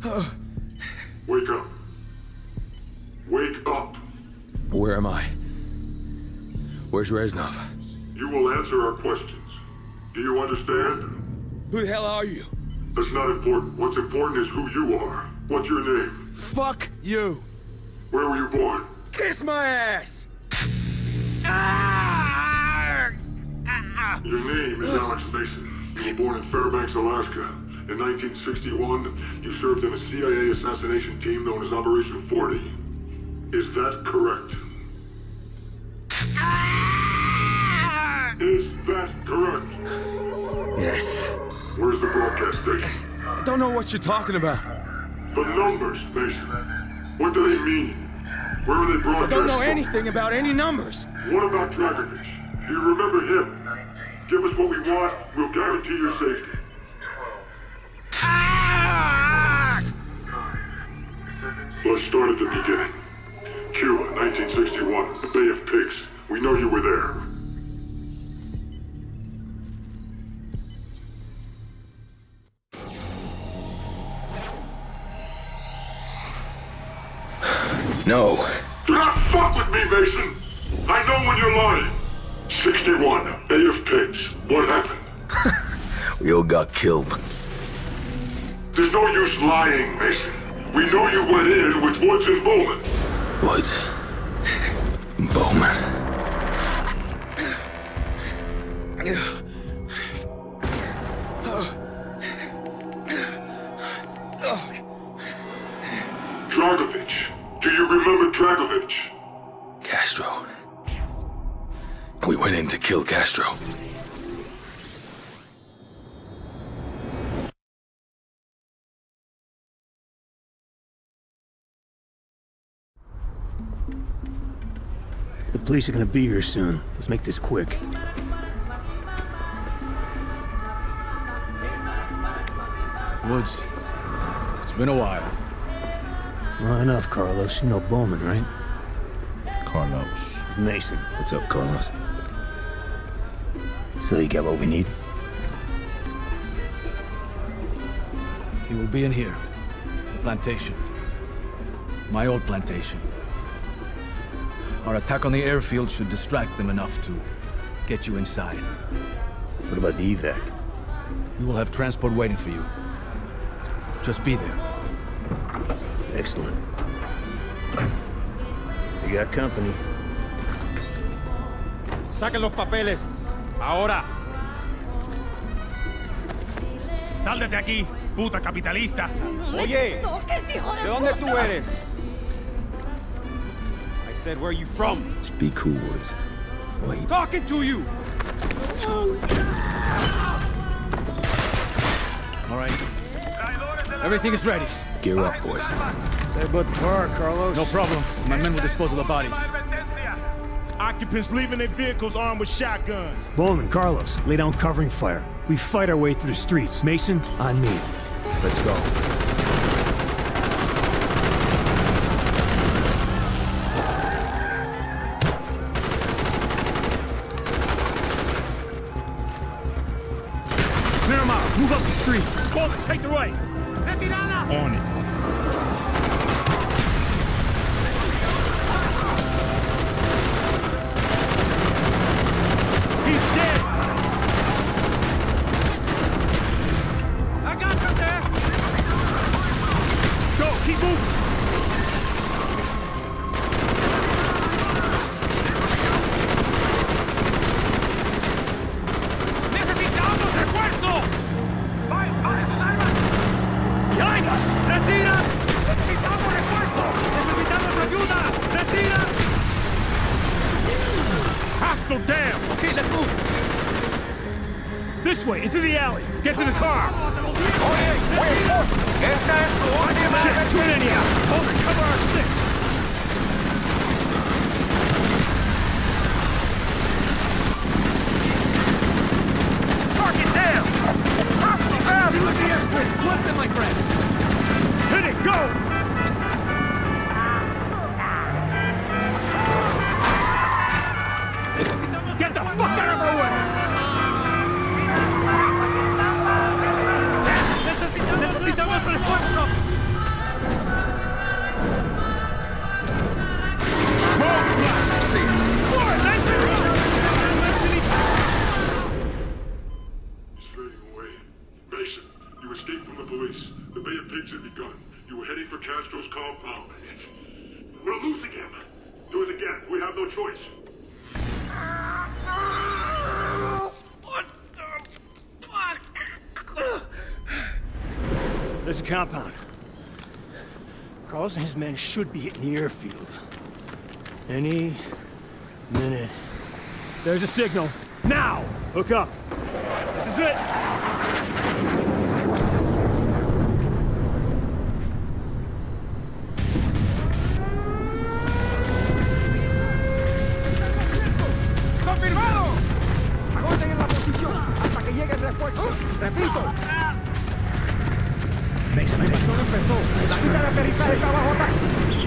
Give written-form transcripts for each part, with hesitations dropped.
Wake up. Wake up. Where am I? Where's Reznov? You will answer our questions. Do you understand? Who the hell are you? That's not important. What's important is who you are. What's your name? Fuck you! Where were you born? Kiss my ass! Your name is Alex Mason. You were born in Fairbanks, Alaska. In 1961, you served in a CIA assassination team known as Operation 40. Is that correct? Is that correct? Yes. Where's the broadcast station? I don't know what you're talking about. The numbers, Mason. What do they mean? Where are they broadcast? I don't know from? anything about any numbers. What about Dragovich? Do you remember him? Give us what we want, we'll guarantee your safety. Let's start at the beginning. Cuba, 1961, the Bay of Pigs. We know you were there. No. Do not fuck with me, Mason! I know when you're lying! 61, Bay of Pigs. What happened? We all got killed. There's no use lying, Mason. We know you went in with Woods and Bowman. Woods. Bowman. Dragovich. Do you remember Dragovich? Castro. We went in to kill Castro. The police are gonna be here soon. Let's make this quick. Woods, it's been a while. Not enough, Carlos. You know Bowman, right? Carlos. This is Mason. What's up, Carlos? So you got what we need? He will be in here. The plantation. My old plantation. Our attack on the airfield should distract them enough to get you inside. What about the evac? We will have transport waiting for you. Just be there. Excellent. You got company. Saquen los papeles. Ahora. Sal de aquí, puta capitalista. Oye, ¿de dónde tú eres? I said, where are you from? Just be cool, Woods. Wait. Talking to you. All right. Everything is ready. Gear up, boys. Say about the car, Carlos. No problem. My men will dispose of the bodies. Occupants leaving their vehicles armed with shotguns. Bowman, Carlos, lay down covering fire. We fight our way through the streets. Mason, on me. Let's go. Clear them out. Move up the streets. Bowman, take the right. On it. He's dead! I got him there! Go, keep moving! ¡Necesitamos refuerzo! ¡Behind us! ¡Retira! ¡Necesitamos refuerzo! ¡Necesitamos ayuda! ¡Retira! Hostile down! Okay, let's move! This way, into the alley! Get to the car! Shit, Trinity! Hold it, cover our six! Target down! Hostile down! See what the airstrip! Flip them, my friend! Hit it, go! Get the fuck out of our way! escaped from the police. The Bay of Pigs had begun. You were heading for Castro's compound. We're losing him. Do it again. We have no choice. What the fuck? There's a compound. Carlos and his men should be hitting the airfield. Any minute. There's a signal. Now! Hook up. This is it! ¡Confirmado! Aguanten en la posición hasta que llegue el refuerzo. ¡Repito! Mason, La invasión empezó. La pista de aterrizaje está bajo ataque.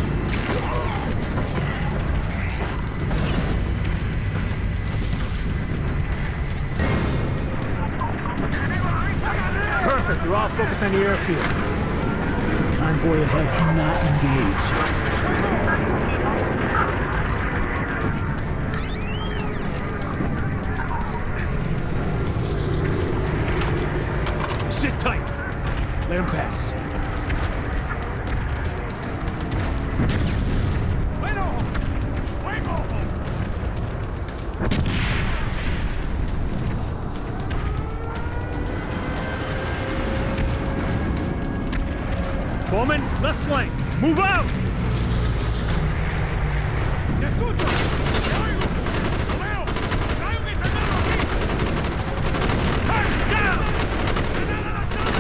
Perfect. They're all focused on the airfield. Convoy ahead. Do not engage. Sit tight. Let him pass. Bowman, left flank. Move out! ¡Te escucho! ¡Te oigo! ¡Lo veo! ¡Hay un internado aquí! Hurry, down! ¡Granada lanzada!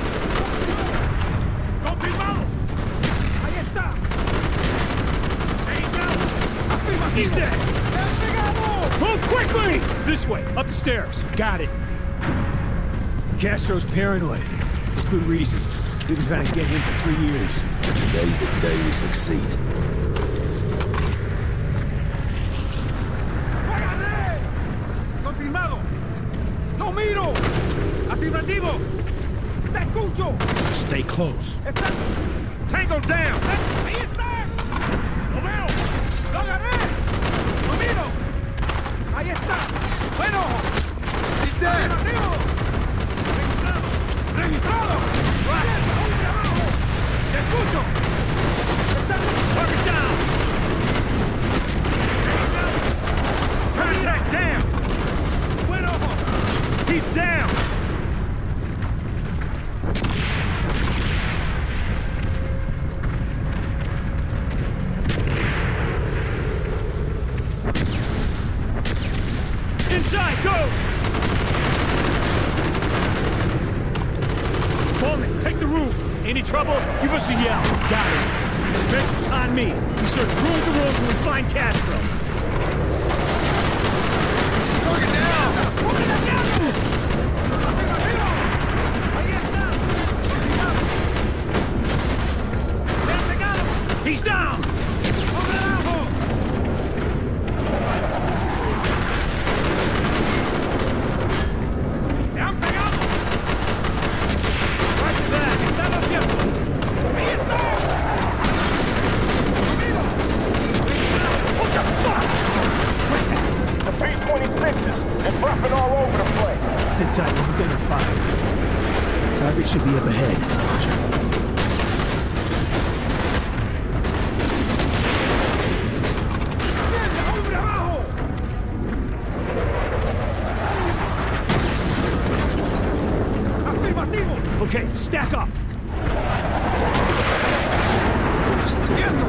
¡Confirmado! ¡Ahí está! ¡Afirmativo! He's dead! ¡Me han pegado! Move quickly! This way, up the stairs. Got it. Castro's paranoid. For good reason. We've been trying to get him for 3 years. Today's the day we succeed. ¡Págale! ¡Confirmado! ¡Lo miro! ¡Afirmativo! ¡Te escucho! Stay close. ¡Está! ¡Tango down! ¡Ahí está! ¡Lo veo! ¡Lo agarré! ¡Lo miro! ¡Ahí está! ¡Bueno! ¡Afirmativo! ¡Registrado! ¡Registrado! ¡Hombre abajo! ¡Te escucho! ¡Está! Mark it down! Contact down! ¡Buen ojo! He's down! Inside, go! Bowman, take the roof. Any trouble? Give us a yell. Got it. Miss, on me. We search room to room till we find Castro. ¡Toque down! ¡Ahí está! ¡Me han pegado! He's down! ¡Hombre abajo! ¡Me han pegado! Right back. ¡Está lo cierto! ¡Ahí está! ¡Lo miro! What the fuck? What's that? The P-26s, they're dropping all over the place. Sit tight. We'll identify. Target should be up ahead. Roger. ¡Mierda, hombre abajo! ¡Afirmativo! Okay, stack up. ¡Cierto!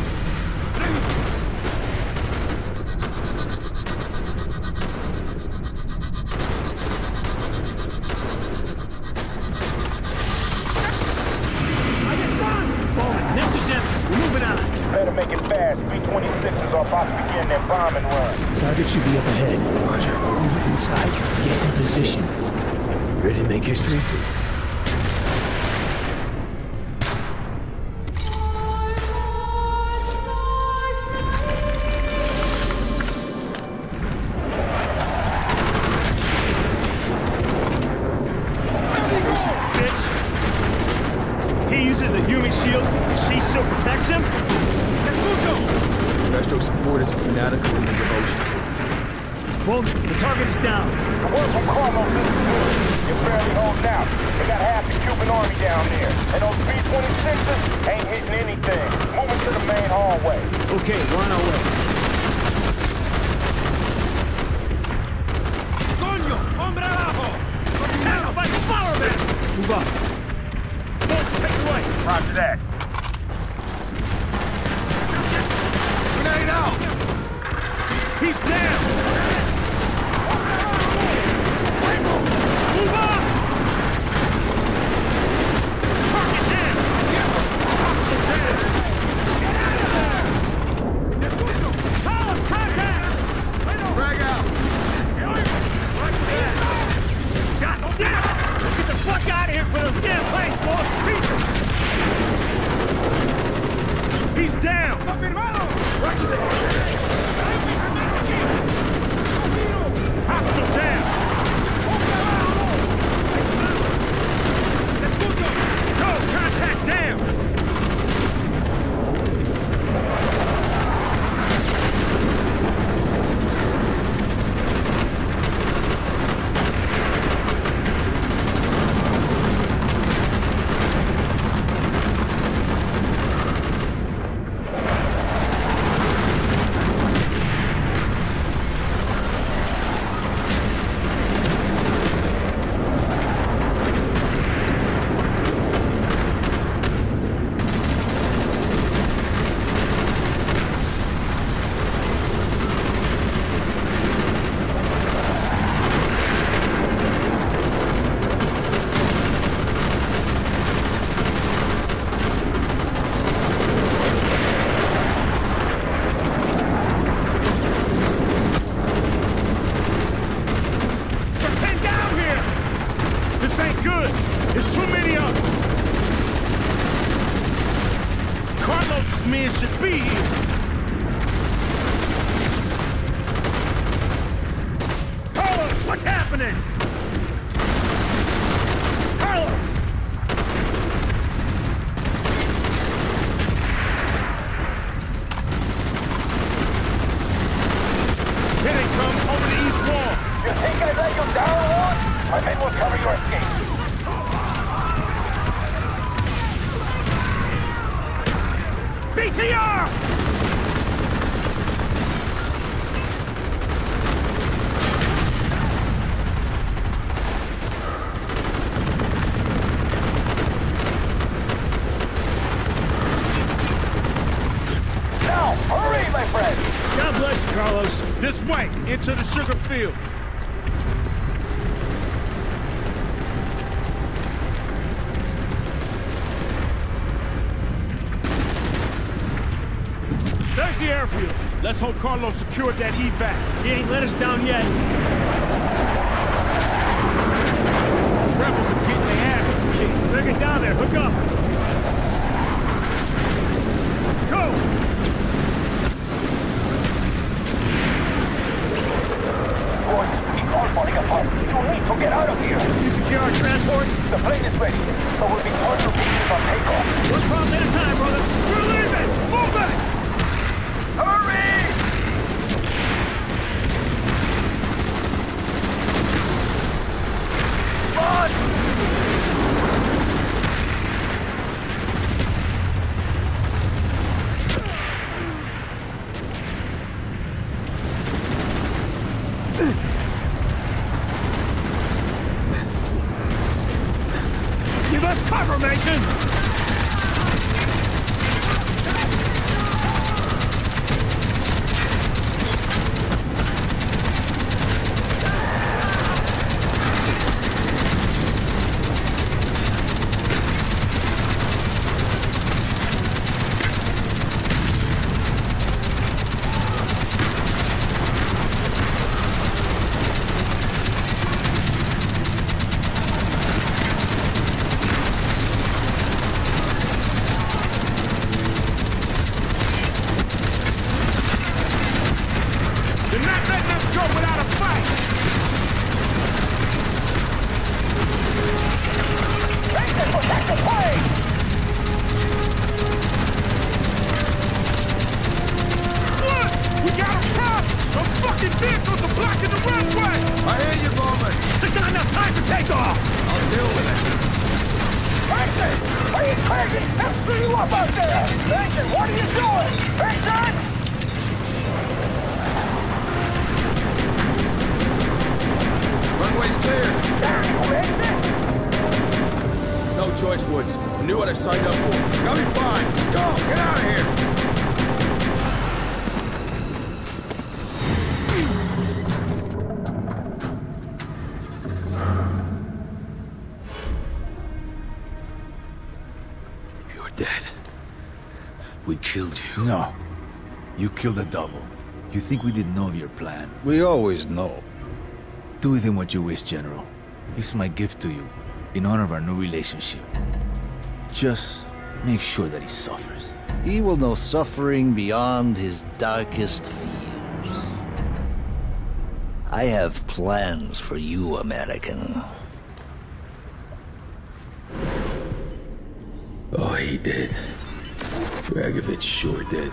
¡Ahí están! Bowman, this is empty. We're moving on. Better make it fast. P-26s are about to begin their bombing run. Target should be up ahead. Roger. Move it inside. Get in position. Ready to make history? Bitch! He uses a human shield, and she still protects him? ¡Te escucho! Castro supporters are fanatical in their devotion. Bowman, the target is down. The word from Carlos is good. You're barely holding out. They got half the Cuban army down there. And those B-26s ain't hitting anything. Moving to the main hallway. Okay, we're on our way. Coño! Hombre abajo! Now, by the flower man! Move up. Bolt, take the right. Roger that. Grenade out! He's down! Move up! Target down! Hostile down! Get out of there! Call him, contact! Drag out! God damn it! Let's get the fuck out of here for those damn planes, boys! Beat him! He's down! Roger that! Hostile down! Go! Contact down! This way, into the sugar fields. There's the airfield. Let's hope Carlos secured that evac. He ain't let us down yet. Rebels are getting their asses kicked. Better get down there. Hook up. Go! Falling apart. You need to get out of here. You secure our transport? The plane is ready, so we'll be contributing on takeoff. One problem at a time, brother. We're leaving! Move it! Hurry! Run! Give us cover, Mason! being crazy! They'll screw you up out there! Agent, what are you doing? Agent! Runway's clear. Damn you, Agent! No choice, Woods. I knew what I signed up for. Got me fine. Let's go. Get out of here. You're dead. We killed you. No. You killed a double. You think we didn't know of your plan? We always know. Do with him what you wish, General. This is my gift to you, in honor of our new relationship. Just make sure that he suffers. He will know suffering beyond his darkest fears. I have plans for you, American. Oh, he did. Dragovich sure did.